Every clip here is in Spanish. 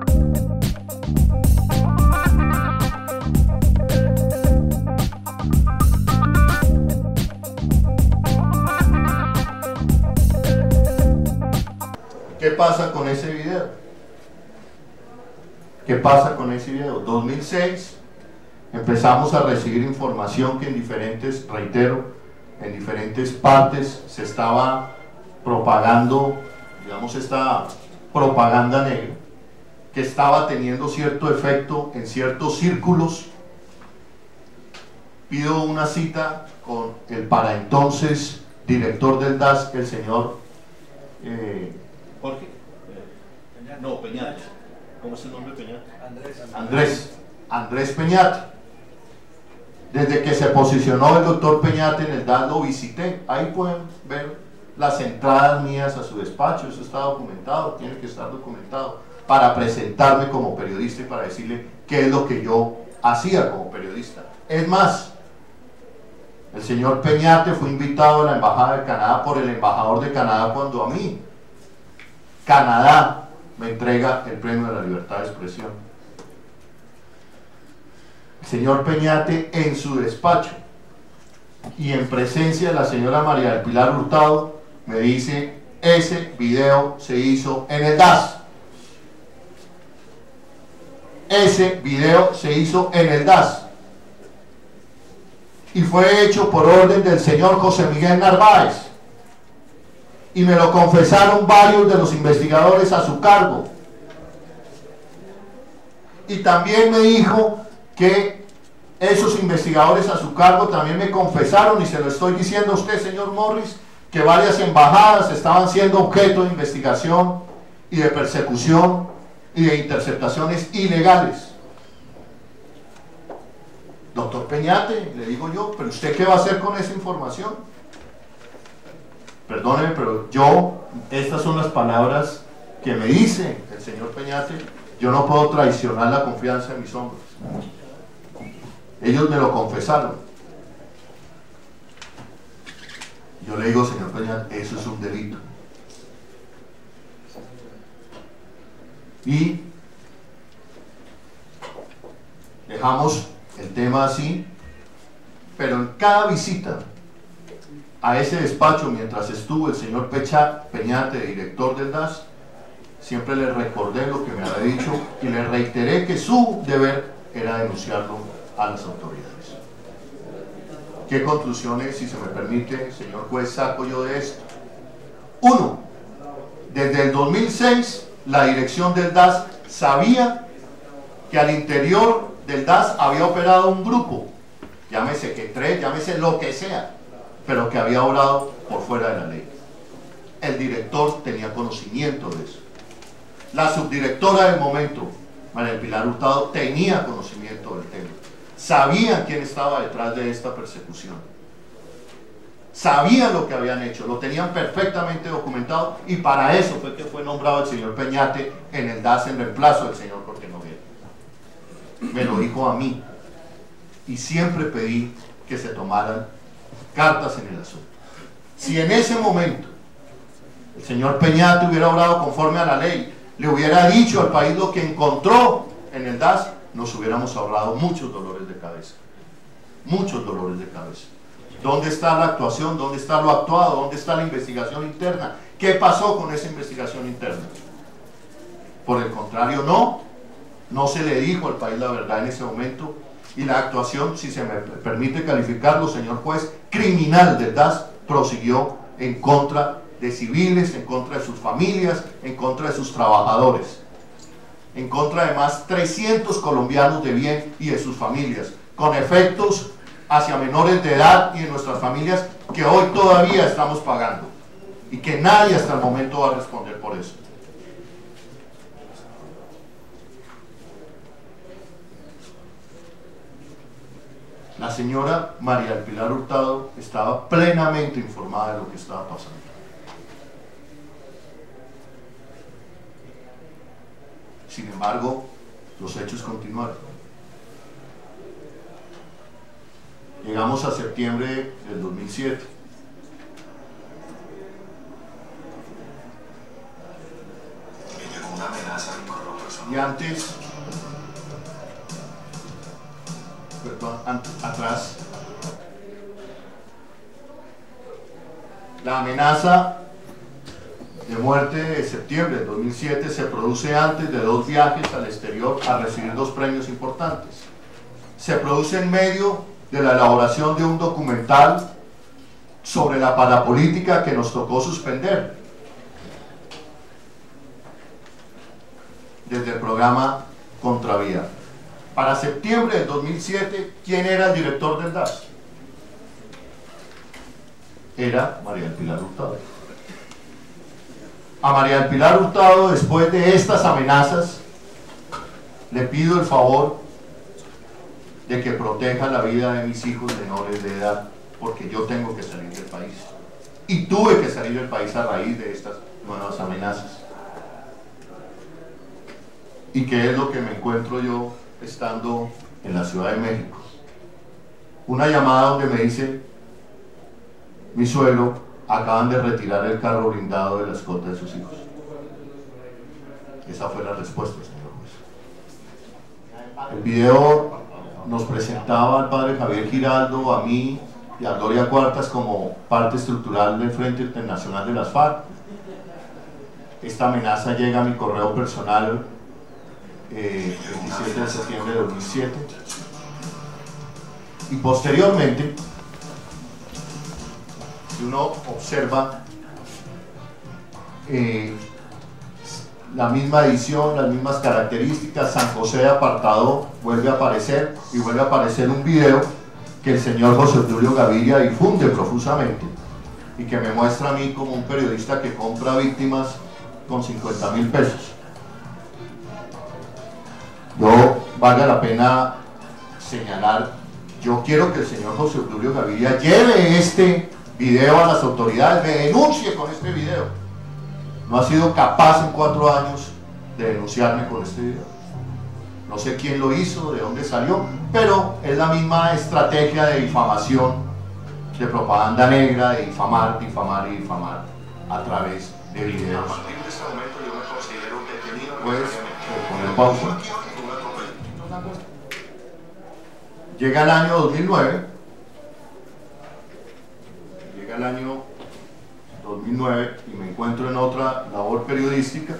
¿Qué pasa con ese video? ¿Qué pasa con ese video? 2006 empezamos a recibir información que en diferentes, reitero, en diferentes partes se estaba propagando, digamos, esta propaganda negra, que estaba teniendo cierto efecto en ciertos círculos. Pido una cita con el para entonces director del DAS, el señor Jorge. No, Peñate. ¿Cómo es el nombre de Peñate? Andrés Peñate. Desde que se posicionó el doctor Peñate en el DAS lo visité. Ahí pueden ver las entradas mías a su despacho. Eso está documentado, tiene que estar documentado, para presentarme como periodista y para decirle qué es lo que yo hacía como periodista. Es más, el señor Peñate fue invitado a la Embajada de Canadá por el embajador de Canadá cuando a mí Canadá me entrega el premio de la libertad de expresión. El señor Peñate en su despacho y en presencia de la señora María del Pilar Hurtado me dice: ese video se hizo en el DAS. Ese video se hizo en el DAS y fue hecho por orden del señor José Miguel Narváez, y me lo confesaron varios de los investigadores a su cargo. Y también me dijo que esos investigadores a su cargo también me confesaron, y se lo estoy diciendo a usted, señor Morris, que varias embajadas estaban siendo objeto de investigación y de persecución y de interceptaciones ilegales. Doctor Peñate, le digo yo, ¿pero usted qué va a hacer con esa información? Perdóneme, pero estas son las palabras que me dice el señor Peñate. Yo no puedo traicionar la confianza de mis hombres. Ellos me lo confesaron. Yo le digo, señor Peñate, eso es un delito. Y dejamos el tema así, pero en cada visita a ese despacho, mientras estuvo el señor Peñate, director del DAS, siempre le recordé lo que me había dicho y le reiteré que su deber era denunciarlo a las autoridades. ¿Qué conclusiones, si se me permite, señor juez, saco yo de esto? Uno, desde el 2006 la dirección del DAS sabía que al interior del DAS había operado un grupo, llámese que 3, llámese lo que sea, pero que había obrado por fuera de la ley. El director tenía conocimiento de eso. La subdirectora del momento, María del Pilar Hurtado, tenía conocimiento del tema. Sabían quién estaba detrás de esta persecución. Sabían lo que habían hecho, lo tenían perfectamente documentado, y para eso fue que fue nombrado el señor Peñate en el DAS en reemplazo del señor Jorge Noguera. Me lo dijo a mí, y siempre pedí que se tomaran cartas en el asunto. Si en ese momento el señor Peñate hubiera obrado conforme a la ley, le hubiera dicho al país lo que encontró en el DAS, nos hubiéramos ahorrado muchos dolores de cabeza. Muchos dolores de cabeza. ¿Dónde está la actuación? ¿Dónde está lo actuado? ¿Dónde está la investigación interna? ¿Qué pasó con esa investigación interna? Por el contrario, no se le dijo al país la verdad en ese momento, y la actuación, si se me permite calificarlo, señor juez, criminal del DAS prosiguió en contra de civiles, en contra de sus familias, en contra de sus trabajadores, en contra de más 300 colombianos de bien y de sus familias, con efectos hacia menores de edad y de nuestras familias que hoy todavía estamos pagando, y que nadie hasta el momento va a responder por eso. La señora María del Pilar Hurtado estaba plenamente informada de lo que estaba pasando. Sin embargo, los hechos continuaron. Llegamos a septiembre del 2007. Me llegó una amenaza a mi correo personal. Y antes, perdón, atrás, la amenaza de muerte de septiembre de 2007 se produce antes de 2 viajes al exterior a recibir 2 premios importantes. Se produce en medio de la elaboración de un documental sobre la parapolítica que nos tocó suspender desde el programa Contravía. Para septiembre del 2007, ¿quién era el director del DAS? Era María del Pilar Hurtado. A María del Pilar Hurtado, después de estas amenazas, le pido el favor de que proteja la vida de mis hijos menores de edad, porque yo tengo que salir del país. Y tuve que salir del país a raíz de estas nuevas amenazas. ¿Y qué es lo que me encuentro yo estando en la Ciudad de México? Una llamada donde me dice: mi suegro, acaban de retirar el carro blindado de la escolta de sus hijos. Esa fue la respuesta, señor juez. El video nos presentaba al padre Javier Giraldo, a mí y a Gloria Cuartas como parte estructural del Frente Internacional de las FARC. Esta amenaza llega a mi correo personal el 17 de septiembre de 2007, y posteriormente, si uno observa la misma edición, las mismas características, San José de Apartado vuelve a aparecer, y vuelve a aparecer un video que el señor José Obdulio Gaviria difunde profusamente y que me muestra a mí como un periodista que compra víctimas con 50.000 pesos. Yo, valga la pena señalar, yo quiero que el señor José Obdulio Gaviria lleve este video a las autoridades, me denuncie con este video. No ha sido capaz en 4 años de denunciarme con este video. No sé quién lo hizo, de dónde salió, pero es la misma estrategia de difamación, de propaganda negra, de difamar, difamar y difamar a través de videos. A partir de este momento yo me considero detenido. Pues, poner pausa. Llega el año 2009, y me encuentro en otra labor periodística,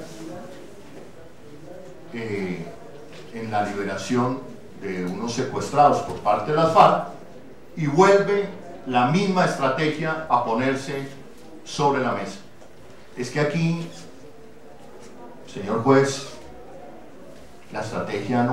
en la liberación de unos secuestrados por parte de las FARC, y vuelve la misma estrategia a ponerse sobre la mesa. Es que aquí, señor juez, la estrategia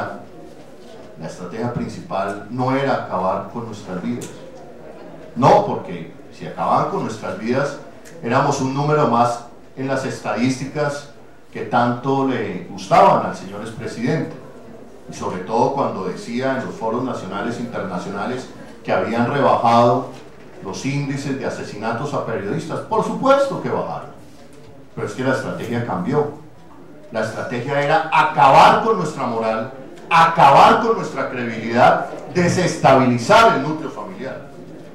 principal no era acabar con nuestras vidas. No, porque si acababan con nuestras vidas, éramos un número más en las estadísticas que tanto le gustaban al señor expresidente, y sobre todo cuando decía en los foros nacionales e internacionales que habían rebajado los índices de asesinatos a periodistas. Por supuesto que bajaron, pero es que la estrategia cambió. La estrategia era acabar con nuestra moral, acabar con nuestra credibilidad, desestabilizar el núcleo familiar.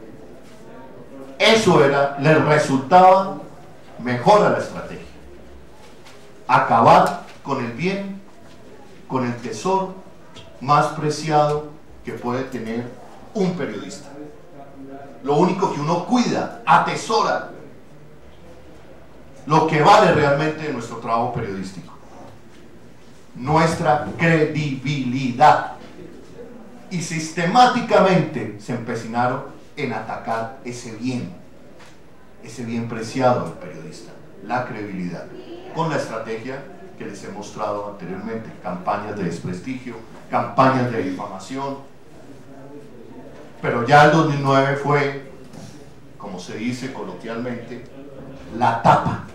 Eso era, le resultaba mejor a la estrategia. Acabar con el bien, con el tesoro más preciado que puede tener un periodista. Lo único que uno cuida, atesora, lo que vale realmente de nuestro trabajo periodístico: nuestra credibilidad. Y sistemáticamente se empecinaron en atacar ese bien preciado del periodista, la credibilidad, con la estrategia que les he mostrado anteriormente: campañas de desprestigio, campañas de difamación. Pero ya el 2009 fue, como se dice coloquialmente, la tapa